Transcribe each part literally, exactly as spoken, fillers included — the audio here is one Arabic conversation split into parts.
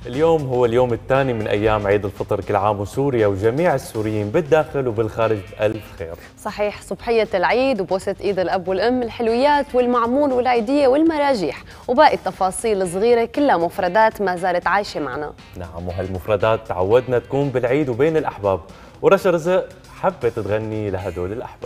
اليوم هو اليوم الثاني من أيام عيد الفطر، كل عام وسوريا وجميع السوريين بالداخل وبالخارج بألف خير. صحيح، صبحية العيد وبوسة إيد الأب والأم، الحلويات والمعمول والعيدية والمراجيح وباقي التفاصيل الصغيرة كلها مفردات ما زالت عايشة معنا. نعم، وهالمفردات تعودنا تكون بالعيد وبين الأحباب، ورشا رزق حبت تغني لهدول الأحباب.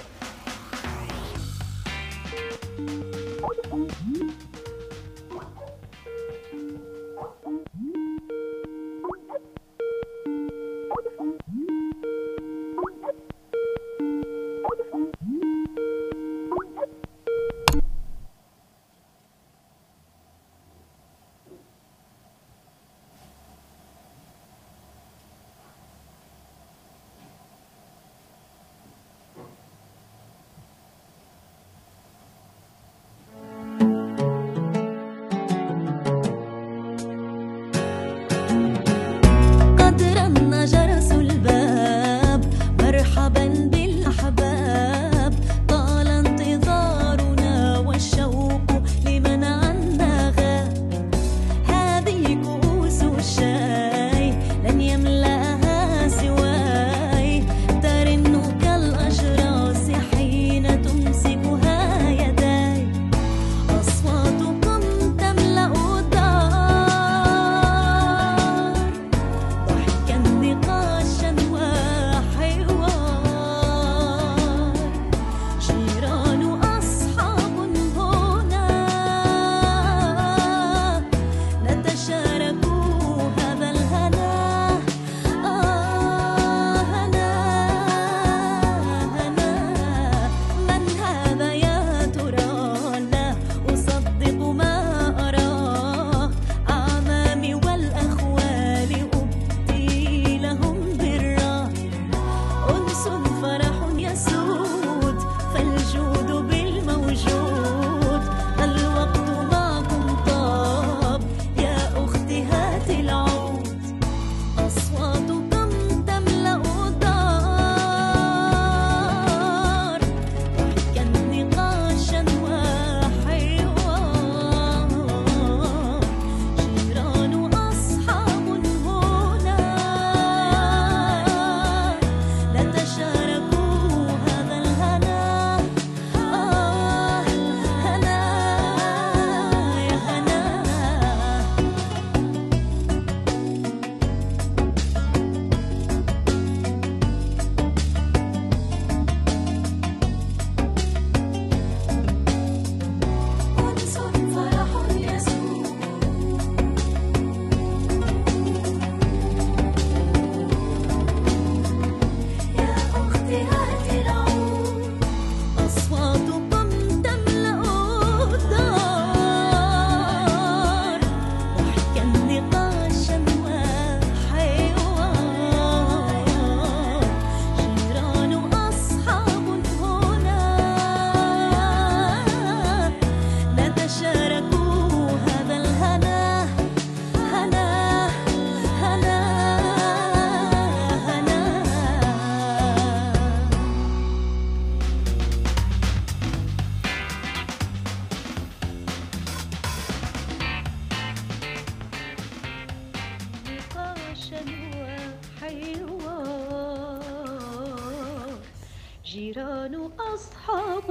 جيران أصحاب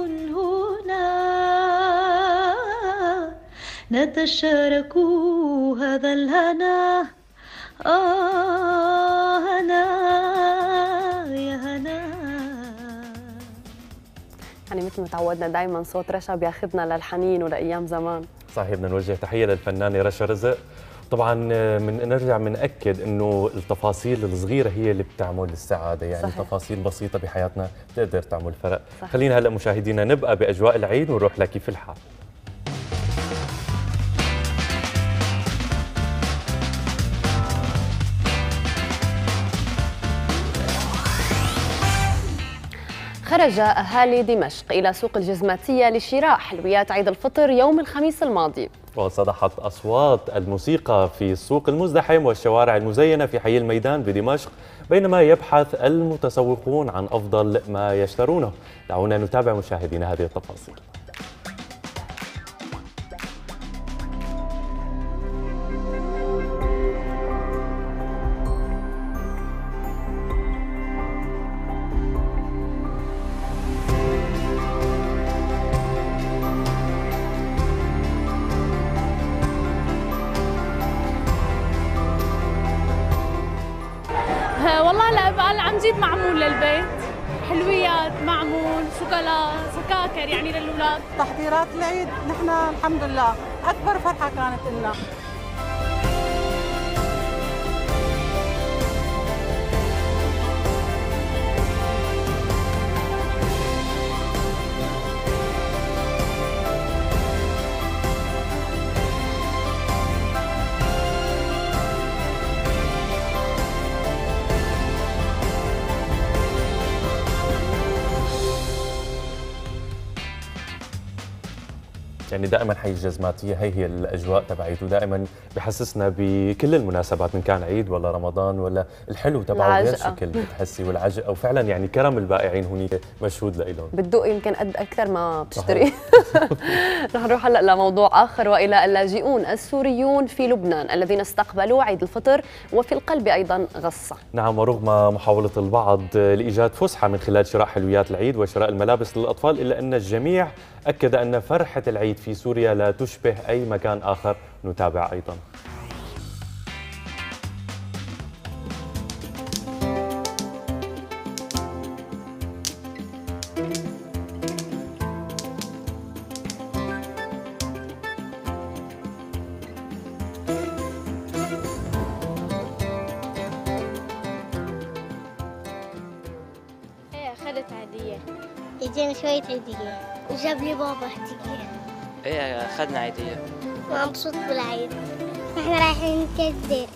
هنا نتشارك هذا الهنا. آه هنا يا هنا. يعني مثل ما تعودنا دائما صوت رشا بياخذنا للحنين ولأيام زمان. صحيح، بدنا نوجه تحية للفنانة رشا رزق. طبعا من نرجع بنأكد انه التفاصيل الصغيره هي اللي بتعمل السعاده، يعني صحيح. تفاصيل بسيطه بحياتنا تقدر تعمل فرق. صحيح. خلينا هلا مشاهدينا نبقى باجواء العيد ونروح لكيف الحال. خرج أهالي دمشق إلى سوق الجزماتية لشراء حلويات عيد الفطر يوم الخميس الماضي، وصدحت أصوات الموسيقى في السوق المزدحم والشوارع المزينة في حي الميدان بدمشق، بينما يبحث المتسوقون عن أفضل ما يشترونه. دعونا نتابع مشاهدينا هذه التفاصيل. والله لا بقى عم جيب معمول للبيت، حلويات، معمول، شوكولا، سكاكر يعني للأولاد. تحضيرات العيد نحن الحمد لله أكبر فرحة كانت لنا. يعني دائما حي الجزماتية هي هي الأجواء تبعيته، دائما بحسسنا بكل المناسبات، من كان عيد ولا رمضان ولا الحلو تبعه غير شكل بتحسي، والعجقة وفعلا يعني كرم البائعين هنيك مشهود لإلهم. بتدوق يمكن قد أكثر ما بتشتري. رح نروح هلا لموضوع آخر، وإلى اللاجئون السوريون في لبنان الذين استقبلوا عيد الفطر وفي القلب أيضا غصة. نعم، ورغم محاولة البعض لإيجاد فسحة من خلال شراء حلويات العيد وشراء الملابس للأطفال، إلا أن الجميع أكد أن فرحة العيد في سوريا لا تشبه أي مكان آخر. نتابع أيضا. أخذت عيدية، اجينا شوية عيدية وجاب لي بابا هدية. ايه أخذنا عيدية ومبسوط بالعيد. احنا رايحين نكدر.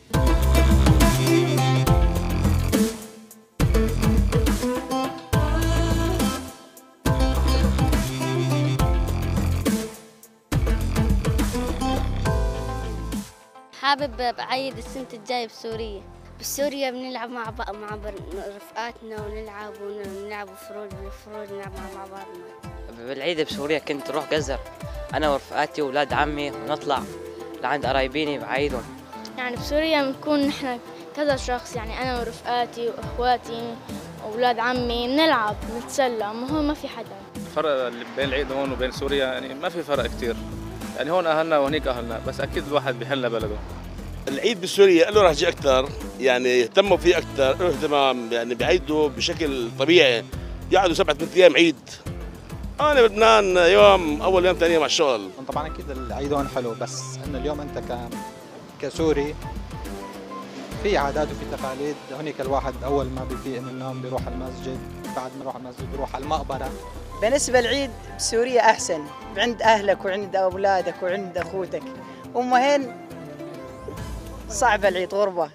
حابب بعيد السنة الجاية بسوريا. بسوريا بنلعب مع بعض مع رفقاتنا ونلعب ونلعب فروج بالفروج نلعب مع بعضنا. بالعيد بسوريا كنت اروح جزر انا ورفقاتي واولاد عمي ونطلع لعند قرايبيني بعيدهم. يعني بسوريا بنكون نحن كذا شخص، يعني انا ورفقاتي واخواتي واولاد عمي بنلعب نتسلى، ما هو ما في حدا. الفرق اللي بين العيد هون وبين سوريا يعني ما في فرق كثير، يعني هون اهلنا وهنيك اهلنا، بس اكيد الواحد بيحل بلده. العيد بسوريا له رهجه اكثر، يعني يهتموا فيه اكثر، له اهتمام، يعني بيعيدوا بشكل طبيعي، يقعدوا سبعة ثمان ايام عيد. انا بلبنان يوم اول يوم ثاني يوم على الشغل. طبعا اكيد العيد هون حلو، بس انه اليوم انت ك كسوري في عادات وفي تقاليد. هنيك الواحد اول ما بيفيق من النوم بيروح المسجد، بعد ما يروح المسجد بيروح على المقبره. بالنسبه للعيد بسوريا احسن، عند اهلك وعند اولادك وعند اخوتك. اما هين صعب العيد، غربه.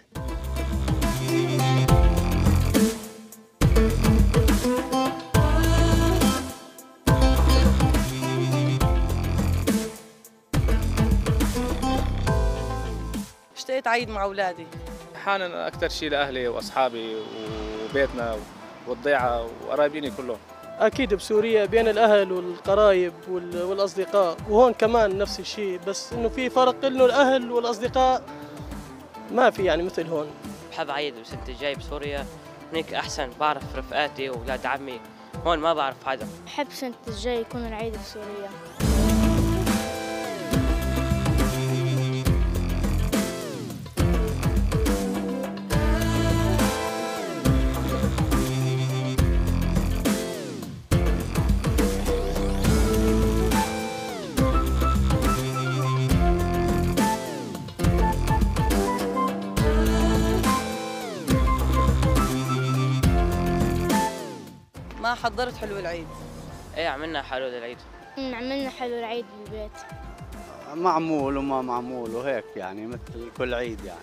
اشتقيت عيد مع اولادي. احيانا اكثر شيء لاهلي واصحابي وبيتنا والضيعه وقرايبيني كلهم. اكيد بسوريا بين الاهل والقرايب والاصدقاء، وهون كمان نفس الشيء، بس انه في فرق انه الاهل والاصدقاء ما في يعني مثل هون. بحب عيد السنة الجاي بسوريا، هناك احسن، بعرف رفقاتي واولاد عمي، هون ما بعرف حدا. بحب السنة الجاي يكون العيد بسوريا. ما حضرت حلو العيد. ايه عملنا حلو للعيد. عملنا حلو العيد بالبيت. معمول وما معمول وهيك يعني مثل كل عيد يعني.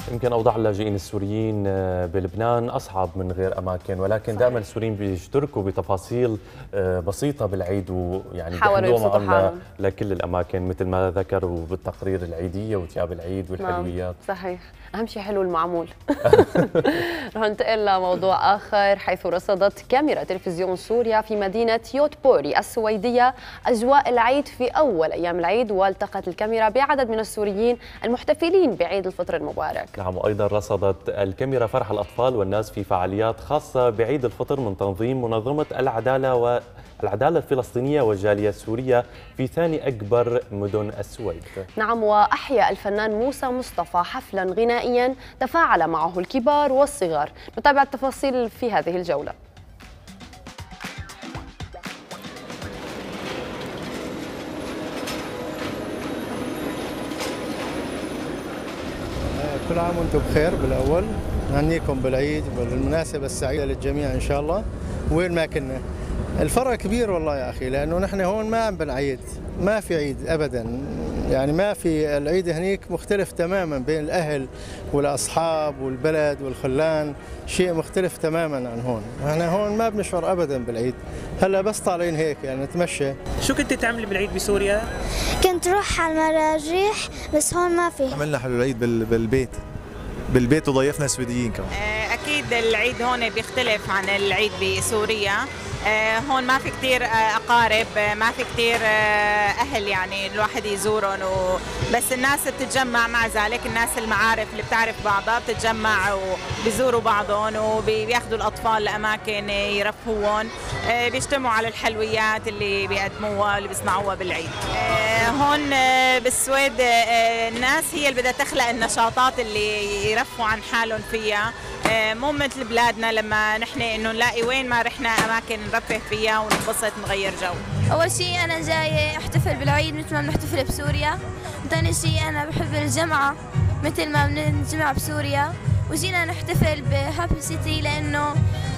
يمكن أوضاع اللاجئين السوريين بلبنان أصعب من غير أماكن، ولكن دائما السوريين بيشتركوا بتفاصيل بسيطة بالعيد، ويعني حاولوا معهم لكل الأماكن مثل ما ذكروا بالتقرير العيدية وثياب العيد والحلويات. صحيح، أهم شيء حلو المعمول. رح ننتقل لموضوع آخر، حيث رصدت كاميرا تلفزيون سوريا في مدينة يوتبوري السويدية أجواء العيد في أول أيام العيد، والتقت الكاميرا بعدد من السوريين المحتفلين بعيد الفطر المبارك. نعم، وأيضا رصدت الكاميرا فرح الأطفال والناس في فعاليات خاصة بعيد الفطر من تنظيم منظمة العدالة والعدالة الفلسطينية والجالية السورية في ثاني أكبر مدن السويد. نعم، وأحيا الفنان موسى مصطفى حفلا غنائيا تفاعل معه الكبار والصغار. نتابع التفاصيل في هذه الجولة. كل عام وانتم بخير. بالاول نهنيكم بالعيد بالمناسبه السعيده للجميع ان شاء الله وين ما كنا. الفرق كبير والله يا اخي، لانه نحن هون ما عم بنعيد، ما في عيد ابدا، يعني ما في العيد هنيك مختلف تماما بين الاهل والاصحاب والبلد والخلان، شيء مختلف تماما عن هون. احنا هون ما بنشعر ابدا بالعيد، هلا بس طالعين هيك يعني نتمشى. شو كنت تعملي بالعيد بسوريا؟ كنت روح على المراجيح، بس هون ما في. عملنا حلو العيد بالبيت بالبيت وضيفنا سويديين كمان. اكيد العيد هون بيختلف عن العيد بسوريا. هون ما في كتير أقارب، ما في كتير أهل يعني الواحد يزورهم، بس الناس بتتجمع. مع ذلك الناس المعارف اللي بتعرف بعضها بتتجمع وبيزوروا بعضهم وبياخذوا الأطفال لأماكن يرفهوهم، بيجتمعوا على الحلويات اللي بيقدموها اللي بيصنعوها بالعيد. هون بالسويد الناس هي اللي بدها تخلق النشاطات اللي يرفهوا عن حالهم فيها، مو مثل بلادنا لما نحن انه نلاقي وين ما رحنا اماكن نرفه فيها وننبسط نغير جو. اول شيء انا جاي احتفل بالعيد مثل ما بنحتفل بسوريا، ثاني شيء انا بحب الجمعه مثل ما بنجمع بسوريا، وجينا نحتفل بهابي سيتي لانه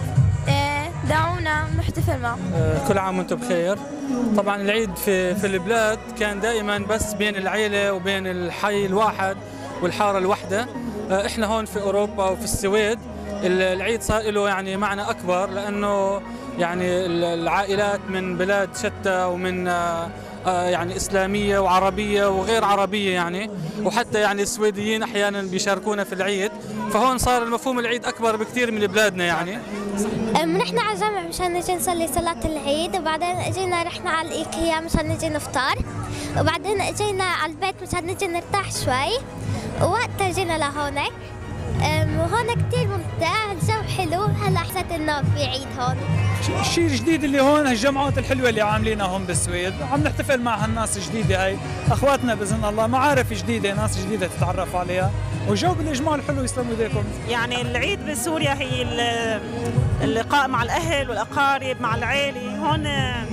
دعونا نحتفل معه. كل عام وانتم بخير. طبعا العيد في في البلاد كان دائما بس بين العيله وبين الحي الواحد والحاره الواحده. احنا هون في اوروبا وفي السويد العيد صار له يعني معنى اكبر، لانه يعني العائلات من بلاد شتى ومن يعني اسلاميه وعربيه وغير عربيه يعني، وحتى يعني السويديين احيانا بيشاركونا في العيد، فهون صار المفهوم العيد اكبر بكثير من بلادنا يعني. نحن على الجامع مشان نجي نصلي صلاه العيد، وبعدين اجينا رحنا على الايكيا مشان نجي نفطر، وبعدين اجينا على البيت مشان نجي نرتاح شوي، ووقتها جينا لهونك. وهون كثير ممتع، الجو حلو. هلا حسيت انه في عيد هون. الشيء الجديد اللي هون هالجمعات الحلوه اللي عاملينها هون بالسويد، عم نحتفل مع هالناس الجديده هاي، اخواتنا باذن الله، معارف جديده، ناس جديده تتعرف عليها، وجو بالاجمال حلو. يسلموا ايديكم. يعني العيد بسوريا هي اللقاء مع الاهل والاقارب مع العائله. هون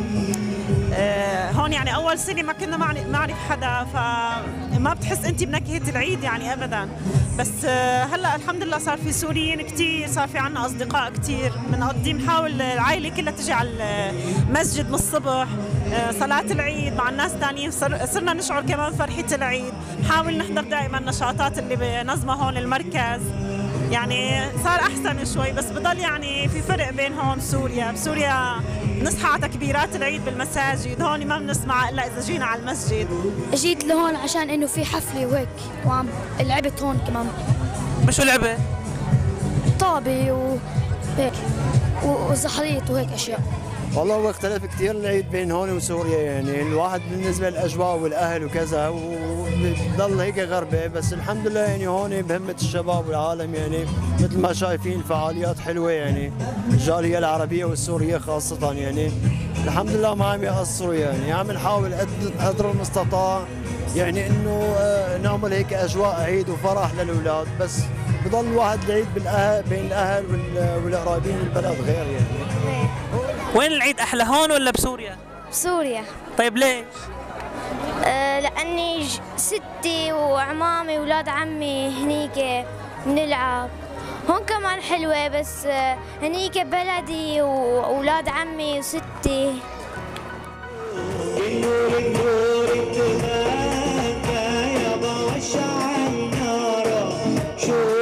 هون يعني اول سنه ما كنا نعرف حدا، فما بتحس انت بنكهه العيد يعني ابدا. بس هلا الحمد لله صار في سوريين كثير، صار في عنا اصدقاء كثير، بنقضي بنحاول العائله كلها تجي على المسجد من الصبح صلاه العيد مع الناس ثانيين، صرنا نشعر كمان فرحه العيد. نحاول نحضر دائما النشاطات اللي بنظمها هون المركز، يعني صار احسن شوي. بس بضل يعني في فرق بين هون سوريا. بسوريا نصحى على تكبيرات العيد بالمساجد، هون ما بنسمع الا اذا جينا على المسجد. جيت لهون عشان انه في حفله وهيك، وعم لعبت هون كمان. شو لعبه؟ طابه وهيك وزحريط وهيك اشياء. والله هو اختلف كثير العيد بين هون وسوريا، يعني الواحد بالنسبه للاجواء والاهل وكذا وبضل هيك غربه، بس الحمد لله يعني هون بهمه الشباب والعالم، يعني مثل ما شايفين الفعاليات حلوه، يعني الجاليه العربيه والسوريه خاصه، يعني الحمد لله ما عم يقصروا، يعني عم نحاول قدر المستطاع يعني انه نعمل هيك اجواء عيد وفرح للاولاد، بس بضل الواحد العيد بالاهل بين الاهل والقرايبين البلد غير يعني. وين العيد احلى، هون ولا بسوريا؟ بسوريا. طيب ليش؟ أه لاني ستي وعمامي واولاد عمي هنيك بنلعب. هون كمان حلوه، بس هنيك بلدي واولاد عمي وستي. شو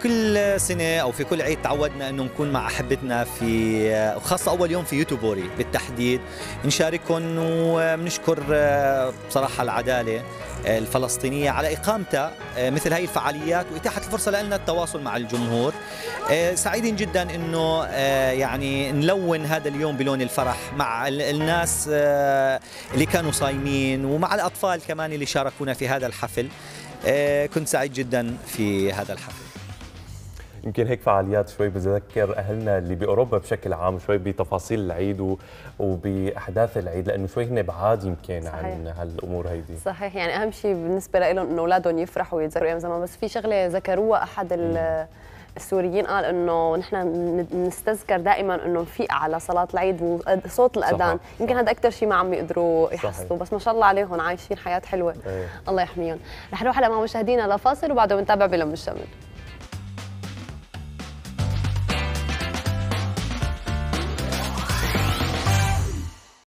كل سنة أو في كل عيد تعودنا أنه نكون مع أحبتنا في خاصة أول يوم في يوتيوبوري بالتحديد نشاركهم وبنشكر بصراحة العدالة الفلسطينية على إقامتها مثل هاي الفعاليات وإتاحة الفرصة لنا التواصل مع الجمهور. سعيدين جدا أنه يعني نلون هذا اليوم بلون الفرح مع الناس اللي كانوا صايمين ومع الأطفال كمان اللي شاركونا في هذا الحفل. كنت سعيد جدا في هذا الحفل. يمكن هيك فعاليات شوي بذكر اهلنا اللي باوروبا بشكل عام شوي بتفاصيل العيد وباحداث العيد، لانه شوي هن بعاد يمكن صحيح. عن هالامور هيدي. صحيح، يعني اهم شيء بالنسبه لهم انه اولادهم يفرحوا ويتذكروا ايام زمان. بس في شغله ذكروها احد السوريين، قال انه نحن نستذكر دائما انه نفيق على صلاه العيد وصوت الاذان. صحيح. يمكن هذا اكثر شيء ما عم يقدروا يحصلوا، بس ما شاء الله عليهم عايشين حياه حلوه. أيه. الله يحميهم. رح نروح على مع مشاهدينا لفاصل وبعده بنتابع بلم الشمل.